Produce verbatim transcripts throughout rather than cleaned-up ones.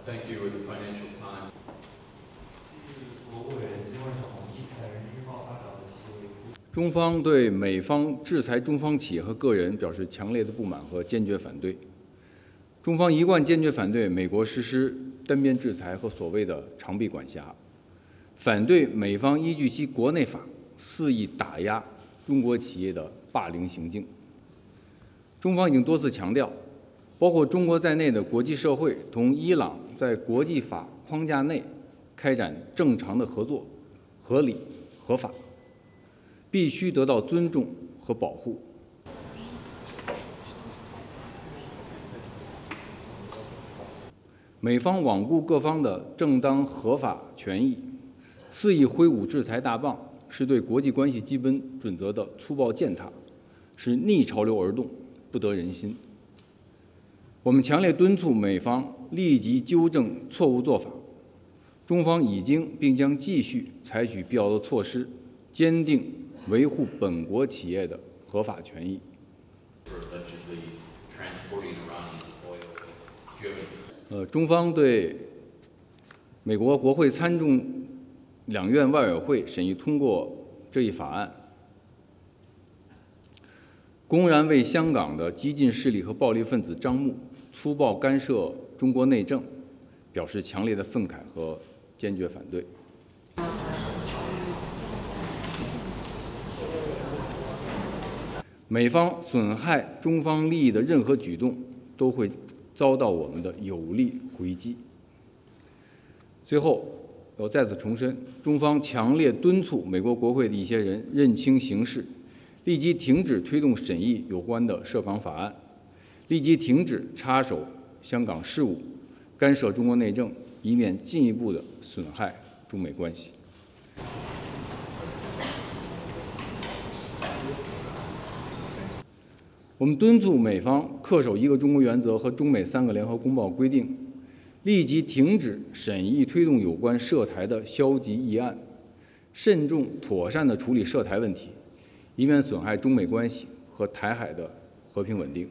Thank you. The Financial Times. 国务委员金万统一台人日报发表的题为“ 中方对美方制裁中方企业和个人表示强烈的不满和坚决反对。中方一贯坚决反对美国实施单边制裁和所谓的长臂管辖，反对美方依据其国内法肆意打压中国企业的霸凌行径。中方已经多次强调，包括中国在内的国际社会同伊朗在国际法框架内开展正常的合作，合理合法，必须得到尊重和保护。美方罔顾各方的正当合法权益，肆意挥舞制裁大棒，是对国际关系基本准则的粗暴践踏，是逆潮流而动，不得人心。我们强烈敦促美方立即纠正错误做法，中方已经并将继续采取必要的措施，坚定维护本国企业的合法权益。呃，中方对美国国会参众两院外委会审议通过这一法案，公然为香港的激进势力和暴力分子张目，粗暴干涉中国内政，表示强烈的愤慨和坚决反对。美方损害中方利益的任何举动，都会遭到我们的有力回击。最后，我再次重申，中方强烈敦促美国国会的一些人认清形势，立即停止推动审议有关的涉港法案，立即停止插手香港事务，干涉中国内政，以免进一步的损害中美关系。我们敦促美方恪守一个中国原则和中美三个联合公报规定，立即停止审议推动有关涉台的消极议案，慎重妥善地处理涉台问题，以免损害中美关系和台海的和平稳定。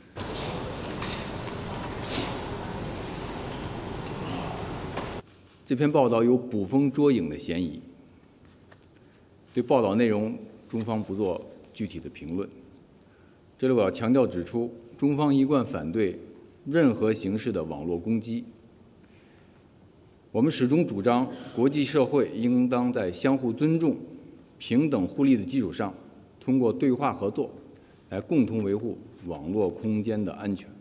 这篇报道有捕风捉影的嫌疑，对报道内容，中方不做具体的评论。这里我要强调指出，中方一贯反对任何形式的网络攻击。我们始终主张，国际社会应当在相互尊重、平等互利的基础上，通过对话合作，来共同维护网络空间的安全。